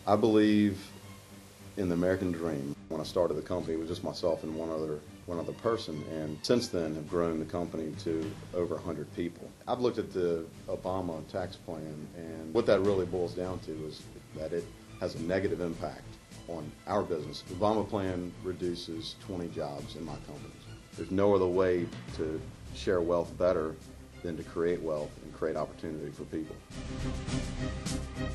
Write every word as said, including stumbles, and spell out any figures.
I believe in the American dream. When I started the company, it was just myself and one other one other person, and since then have grown the company to over one hundred people. I've looked at the Obama tax plan, and what that really boils down to is that it has a negative impact on our business. The Obama plan reduces twenty jobs in my company. There's no other way to share wealth better than to create wealth and create opportunity for people.